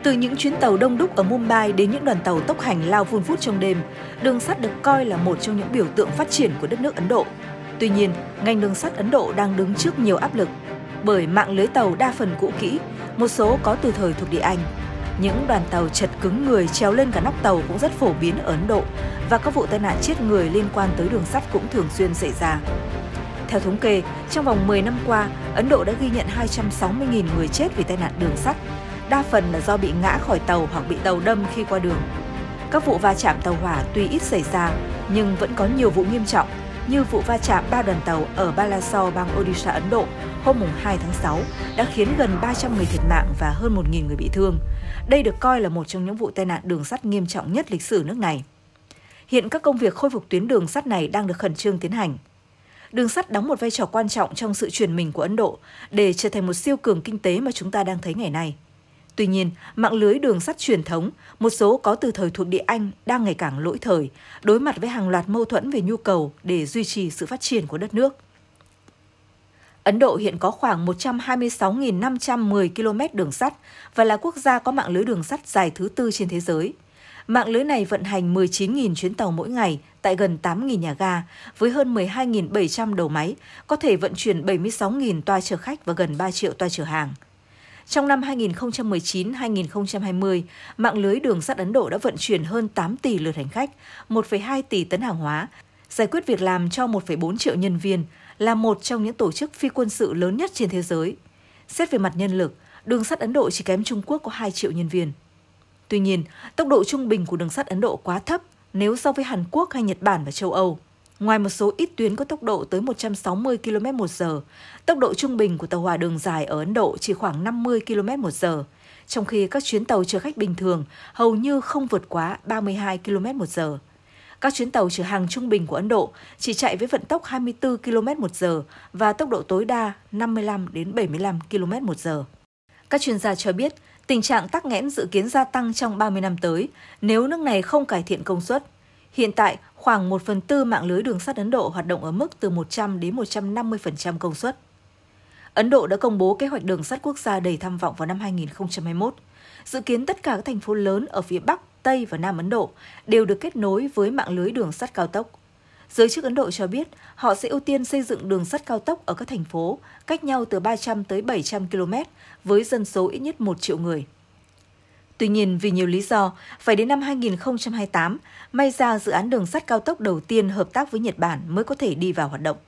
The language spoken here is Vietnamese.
Từ những chuyến tàu đông đúc ở Mumbai đến những đoàn tàu tốc hành lao vun vút trong đêm, đường sắt được coi là một trong những biểu tượng phát triển của đất nước Ấn Độ. Tuy nhiên, ngành đường sắt Ấn Độ đang đứng trước nhiều áp lực, bởi mạng lưới tàu đa phần cũ kỹ, một số có từ thời thuộc địa Anh. Những đoàn tàu chật cứng người trèo lên cả nóc tàu cũng rất phổ biến ở Ấn Độ, và các vụ tai nạn chết người liên quan tới đường sắt cũng thường xuyên xảy ra. Theo thống kê, trong vòng 10 năm qua, Ấn Độ đã ghi nhận 260.000 người chết vì tai nạn đường sắt, đa phần là do bị ngã khỏi tàu hoặc bị tàu đâm khi qua đường. Các vụ va chạm tàu hỏa tuy ít xảy ra, nhưng vẫn có nhiều vụ nghiêm trọng, như vụ va chạm 3 đoàn tàu ở Balasore, bang Odisha, Ấn Độ hôm 2 tháng 6 đã khiến gần 300 người thiệt mạng và hơn 1.000 người bị thương. Đây được coi là một trong những vụ tai nạn đường sắt nghiêm trọng nhất lịch sử nước này. Hiện các công việc khôi phục tuyến đường sắt này đang được khẩn trương tiến hành. Đường sắt đóng một vai trò quan trọng trong sự chuyển mình của Ấn Độ để trở thành một siêu cường kinh tế mà chúng ta đang thấy ngày nay. Tuy nhiên, mạng lưới đường sắt truyền thống, một số có từ thời thuộc địa Anh đang ngày càng lỗi thời, đối mặt với hàng loạt mâu thuẫn về nhu cầu để duy trì sự phát triển của đất nước. Ấn Độ hiện có khoảng 126.510 km đường sắt và là quốc gia có mạng lưới đường sắt dài thứ tư trên thế giới. Mạng lưới này vận hành 19.000 chuyến tàu mỗi ngày tại gần 8.000 nhà ga, với hơn 12.700 đầu máy, có thể vận chuyển 76.000 toa chở khách và gần 3 triệu toa chở hàng. Trong năm 2019-2020, mạng lưới đường sắt Ấn Độ đã vận chuyển hơn 8 tỷ lượt hành khách, 1,2 tỷ tấn hàng hóa, giải quyết việc làm cho 1,4 triệu nhân viên, là một trong những tổ chức phi quân sự lớn nhất trên thế giới. Xét về mặt nhân lực, đường sắt Ấn Độ chỉ kém Trung Quốc có 2 triệu nhân viên. Tuy nhiên, tốc độ trung bình của đường sắt Ấn Độ quá thấp nếu so với Hàn Quốc hay Nhật Bản và châu Âu. Ngoài một số ít tuyến có tốc độ tới 160 km/h, tốc độ trung bình của tàu hỏa đường dài ở Ấn Độ chỉ khoảng 50 km/h, trong khi các chuyến tàu chở khách bình thường hầu như không vượt quá 32 km/h. Các chuyến tàu chở hàng trung bình của Ấn Độ chỉ chạy với vận tốc 24 km/h và tốc độ tối đa 55 đến 75 km/h. Các chuyên gia cho biết, tình trạng tắc nghẽn dự kiến gia tăng trong 30 năm tới nếu nước này không cải thiện công suất. Hiện tại, khoảng 1/4 mạng lưới đường sắt Ấn Độ hoạt động ở mức từ 100 đến 150% công suất. Ấn Độ đã công bố kế hoạch đường sắt quốc gia đầy tham vọng vào năm 2021. Dự kiến tất cả các thành phố lớn ở phía Bắc, Tây và Nam Ấn Độ đều được kết nối với mạng lưới đường sắt cao tốc. Giới chức Ấn Độ cho biết họ sẽ ưu tiên xây dựng đường sắt cao tốc ở các thành phố cách nhau từ 300 tới 700 km với dân số ít nhất 1 triệu người. Tuy nhiên, vì nhiều lý do, phải đến năm 2028, may ra dự án đường sắt cao tốc đầu tiên hợp tác với Nhật Bản mới có thể đi vào hoạt động.